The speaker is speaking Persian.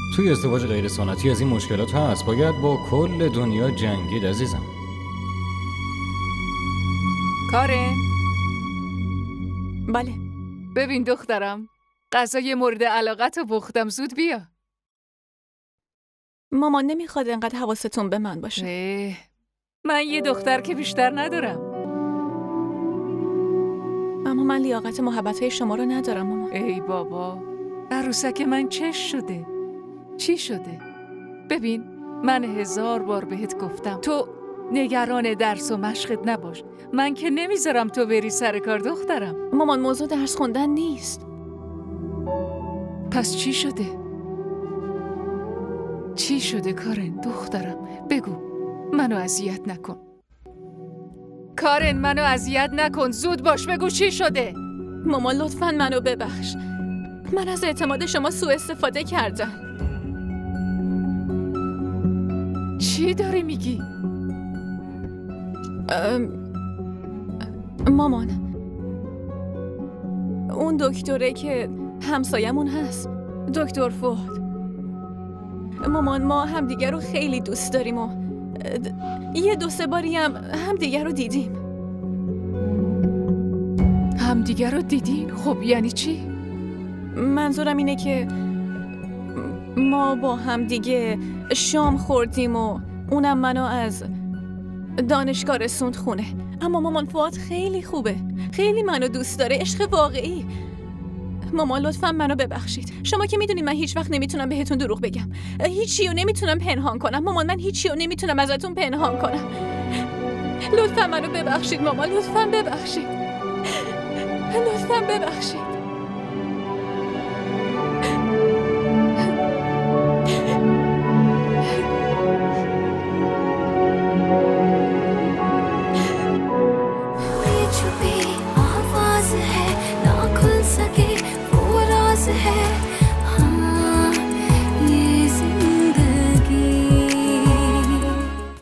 توی ازدواج غیر سنتی از این مشکلات هست. باید با کل دنیا جنگید عزیزم. کارن؟ بله. ببین دخترم، غذای مورد علاقت رو پختم، زود بیا. مامان نمیخواد انقدر حواستون به من باشه. من یه دختر که بیشتر ندارم. اما من لیاقت محبتهای شما رو ندارم مامان. ای بابا، عروسک من چش شده. چی شده؟ ببین، من 1000 بار بهت گفتم تو نگران درس و مشقت نباش. من که نمیذارم تو بری سر کار دخترم. مامان موضوع درس خوندن نیست. پس چی شده؟ چی شده کارن دخترم؟ بگو، منو اذیت نکن. کارن منو اذیت نکن، زود باش بگو چی شده؟ مامان لطفاً منو ببخش. من از اعتماد شما سوء استفاده کردم. چی داری میگی؟ مامان، اون دکتره که همسایمون هست، دکتر فؤاد. مامان، ما همدیگر رو خیلی دوست داریم و یه 2-3 باری همدیگر رو دیدیم. همدیگر رو دیدین؟ خب یعنی چی؟ منظورم اینه که ما با همدیگه شام خوردیم و اونم منو از دانشگاه رسوند خونه. اما مامان، فؤاد خیلی خوبه، خیلی منو دوست داره، عشق واقعی. مامان لطفاً منو ببخشید. شما که میدونید من هیچ وقت نمیتونم بهتون دروغ بگم. هیچی رو نمیتونم پنهان کنم. مامان، من هیچی رو نمیتونم ازتون پنهان کنم. لطفاً منو ببخشید مامان، لطفاً ببخشید. لطفاً ببخشید.